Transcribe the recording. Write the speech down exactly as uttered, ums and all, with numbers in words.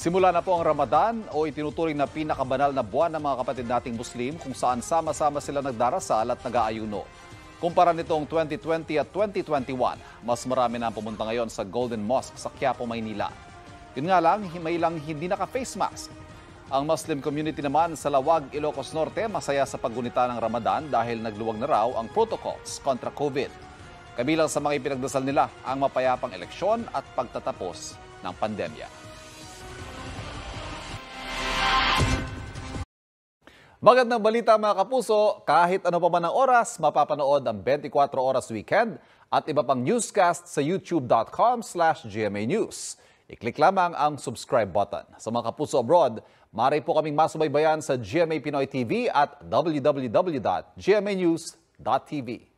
Simula na po ang Ramadan o itinuturing na pinakabanal na buwan ng mga kapatid nating Muslim kung saan sama-sama sila nagdarasal at nag-aayuno. Kumpara nitong twenty twenty at twenty twenty-one, mas marami na ang pumunta ngayon sa Golden Mosque sa Quiapo, Maynila. Yun nga lang, may lang hindi naka-face mask. Ang Muslim community naman sa Lawag, Ilocos Norte masaya sa paggunita ng Ramadan dahil nagluwag na raw ang protocols kontra COVID. Kabilang sa mga ipinagdasal nila ang mapayapang eleksyon at pagtatapos ng pandemya. Magandang balita mga kapuso, kahit ano pa man ang oras, mapapanood ang twenty-four oras weekend at iba pang newscast sa youtube dot com slash G M A News. I-click lamang ang subscribe button. Sa mga kapuso abroad, maaari po kaming masubaybayan sa G M A Pinoy T V at w w w dot g m a news dot t v.